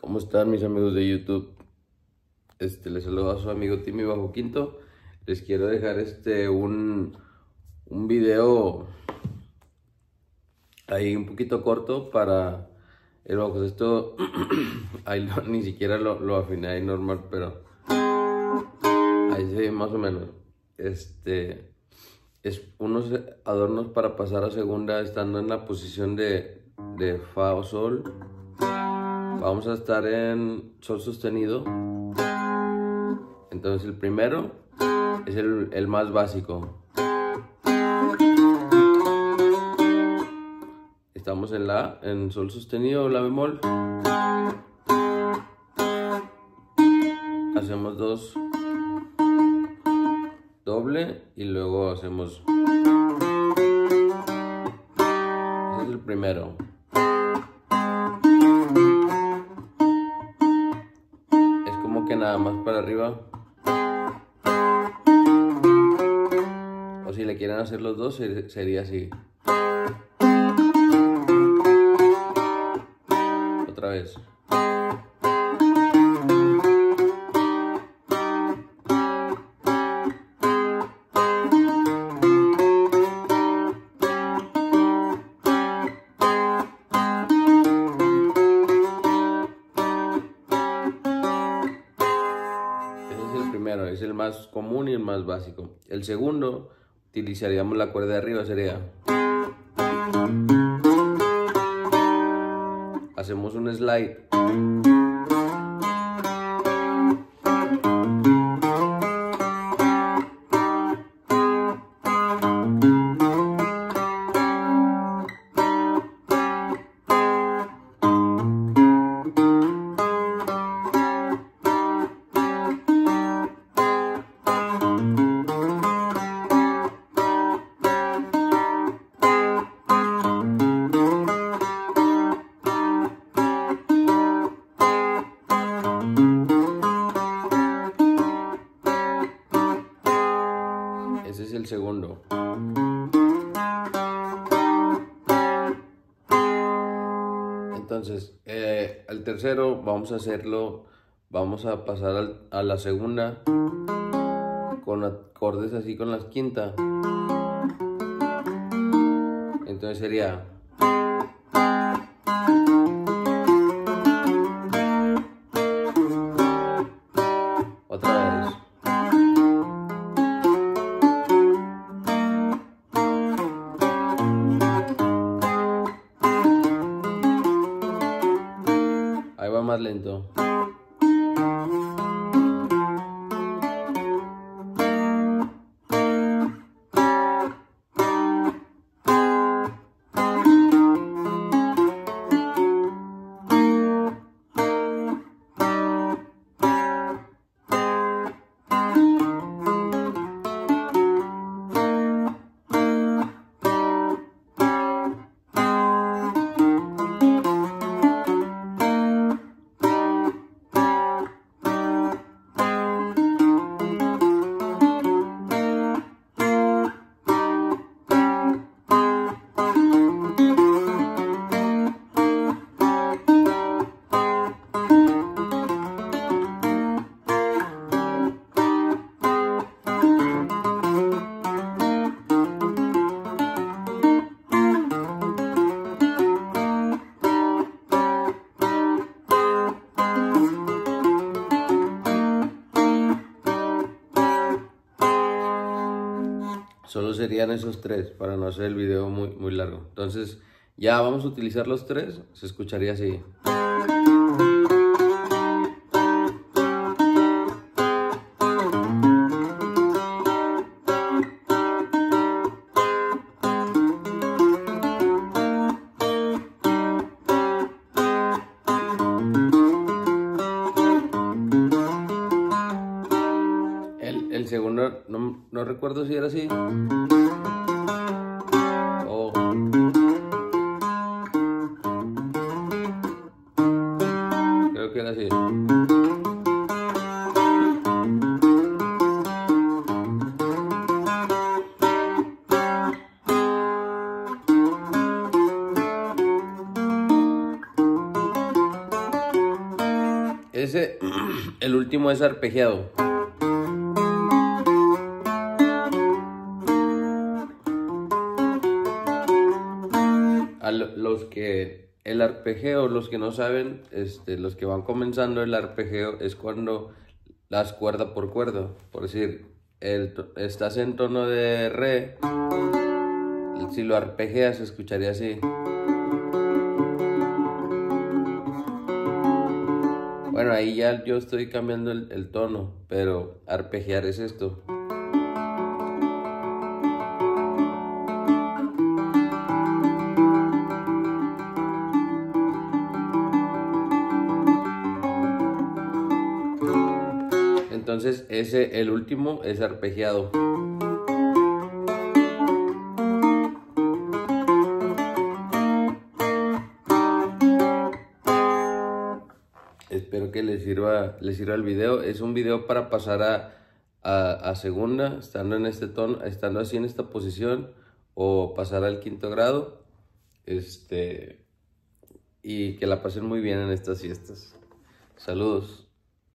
¿Cómo están mis amigos de YouTube? Les saludo a su amigo Timmy Bajo Quinto. Les quiero dejar un video ahí un poquito corto para el bajo sexto. Ahí ni siquiera lo afiné ahí normal, pero ahí se ve más o menos. Es unos adornos para pasar a segunda estando en la posición de Fa o Sol. Vamos a estar en Sol sostenido. Entonces el primero es el más básico. Estamos en Sol sostenido, La bemol. Hacemos dos doble y luego hacemos. Ese es el primero. Es como que nada más para arriba. O si le quieren hacer los dos, sería así. Otra vez. Primero, es el más común y el más básico. El segundo, utilizaríamos la cuerda de arriba, sería. Hacemos un slide. Ese es el segundo. Entonces, el tercero vamos a hacerlo, vamos a pasar a la segunda con acordes así con las quintas. Entonces sería. Otra vez. Ahí va más lento. Solo serían esos tres para no hacer el video muy largo. Entonces ya vamos a utilizar los tres. Se escucharía así. El segundo, no recuerdo si era así. Oh. Creo que era así. el último es arpegiado. El arpegio, los que no saben, los que van comenzando el arpegio es cuando las cuerda por cuerda. Por decir, estás en tono de re, si lo arpegias se escucharía así. Bueno, ahí ya yo estoy cambiando el tono, pero arpegiar es esto. Entonces el último es arpegiado. Espero que les sirva el video. Es un video para pasar a segunda, estando en este tono, estando así en esta posición, o pasar al quinto grado. Y que la pasen muy bien en estas fiestas. Saludos.